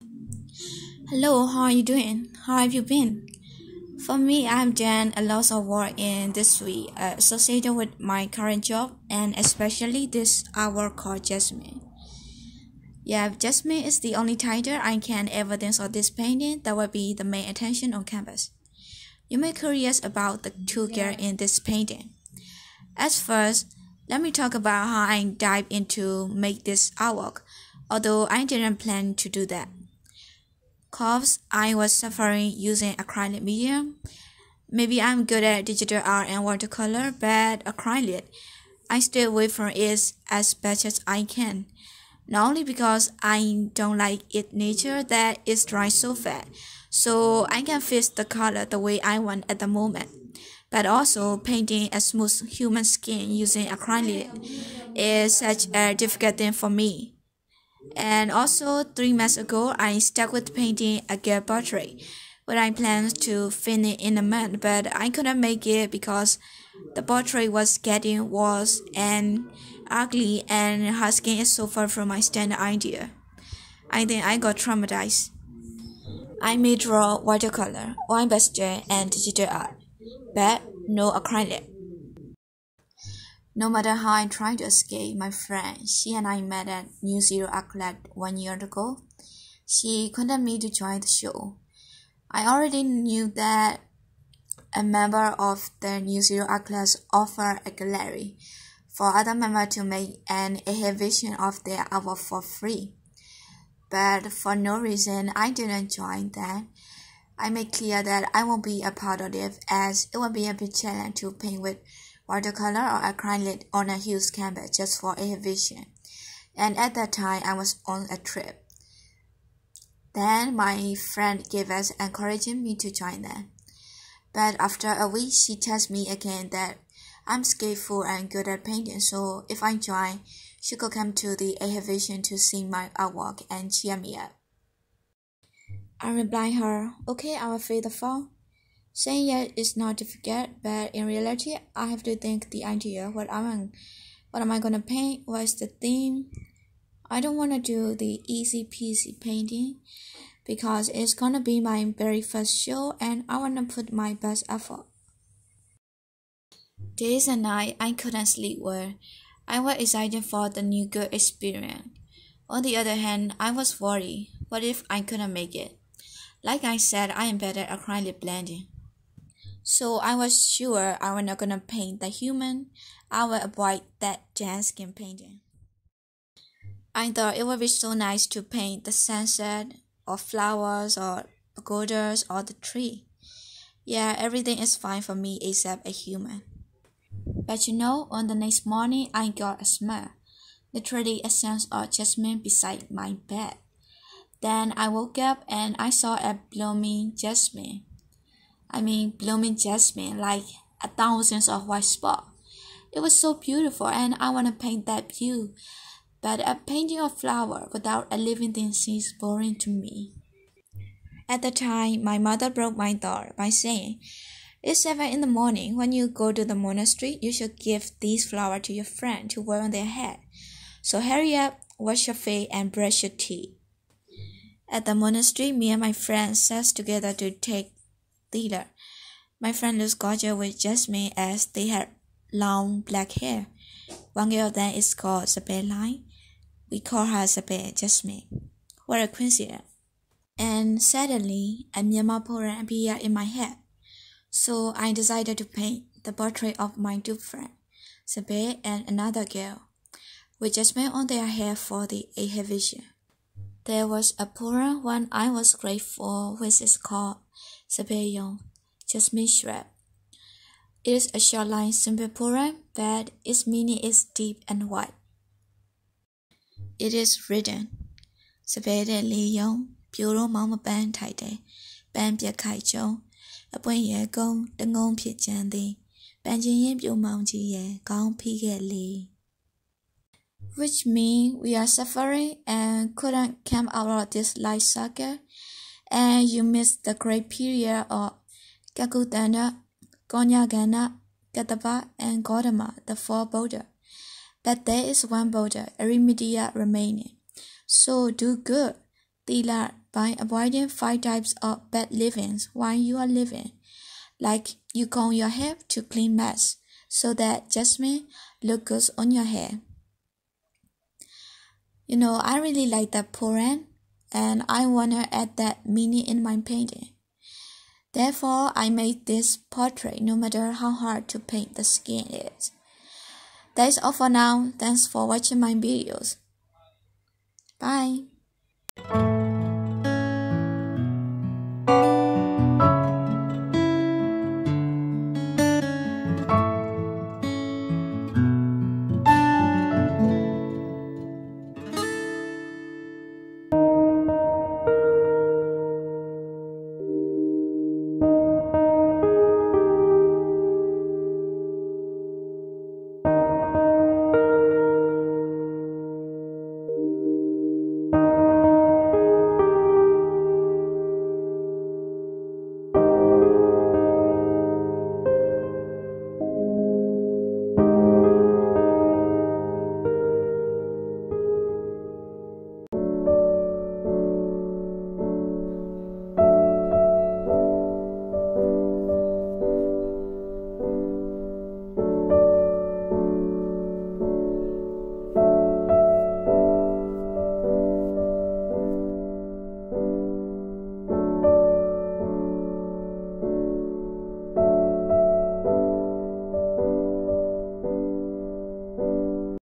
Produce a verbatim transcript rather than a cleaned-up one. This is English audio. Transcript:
Hello, how are you doing? How have you been? For me, I've done a lot of work in this week uh, associated with my current job and especially this hour called Jasmine. Yeah, Jasmine is the only title I can evidence of this painting that will be the main attention on canvas. You may be curious about the two girls in this painting. As first, let me talk about how I dive into make this artwork, although I didn't plan to do that. Cause I was suffering using acrylic medium. Maybe I'm good at digital art and watercolor, but acrylic, I stay away from it as best as I can. Not only because I don't like its nature that it dries so fast, so I can fix the color the way I want at the moment. But also painting a smooth human skin using acrylic is such a difficult thing for me. And also, three months ago, I stuck with painting a girl portrait, where I planned to finish in a month, but I couldn't make it because the portrait was getting worse and ugly, and her skin is so far from my standard idea. I think I got traumatized. I may draw watercolor, oil pastel, and digital art, but no acrylic. No matter how I try to escape my friend, she and I met at New Zero Art Club one year ago. She contacted me to join the show. I already knew that a member of the New Zero Art Club offered a gallery for other members to make an exhibition of their artwork for free. But for no reason, I didn't join that. I made clear that I won't be a part of it as it would be a big challenge to paint with watercolor or acrylic on a huge canvas just for exhibition. And at that time, I was on a trip. Then my friend gave us encouraging me to join them. But after a week, she tells me again that I'm skillful and good at painting, so if I join, she could come to the exhibition to see my artwork and cheer me up. I replied her, okay, I will fill the form. Saying yes is not difficult, but in reality, I have to think the idea, what I want, what am I gonna paint, what's the theme. I don't wanna do the easy peasy painting because it's gonna be my very first show and I wanna put my best effort. Days and nights, I couldn't sleep well. I was excited for the new girl experience. On the other hand, I was worried. What if I couldn't make it? Like I said, I am better at acrylic blending. So I was sure I was not gonna paint the human. I would avoid that dance skin painting. I thought it would be so nice to paint the sunset, or flowers, or pagodas, or the tree. Yeah, everything is fine for me except a human. But you know, on the next morning, I got a smell. Literally a sense of jasmine beside my bed. Then I woke up and I saw a blooming jasmine. I mean, blooming jasmine, like a thousands of white spots. It was so beautiful and I want to paint that view. But a painting of flower without a living thing seems boring to me. At the time, my mother broke my thought by saying, it's seven in the morning. When you go to the monastery, you should give these flowers to your friend to wear on their head. So hurry up, wash your face and brush your teeth. At the monastery, me and my friend sat together to take theater. My friend looks gorgeous with jasmine as they had long black hair. One girl of them is called Sabeline. We call her Sabe Jasmine. What a coincidence. And suddenly, a Myanmar poem appeared in my head. So I decided to paint the portrait of my two friends, Sabe and another girl, with jasmine on their hair for the exhibition. There was a poem one I was grateful for, which is called Sabeyon, Jasmine Shrub. It is a short line simple poem, but its meaning is deep and wide. It is written, Sabe de Leon, Puro Mama Ban Taide, Ban Pia Kai Chong, a point ye gong, the gong pit jandy, Banjin yin pure mounty ye, gong pig lee. Which means we are suffering and couldn't come out of this life cycle, and you missed the great period of Kakutana, Gonyagana, Gataba, and Gautama, the four Buddha. But there is one Buddha, Arimathea, remaining. So do good. Tila by avoiding five types of bad livings while you are living. Like you comb your hair to clean mess so that jasmine look good on your hair. You know, I really like that poem and I wanna add that meaning in my painting. Therefore, I made this portrait no matter how hard to paint the skin is. That's all for now. Thanks for watching my videos. Bye.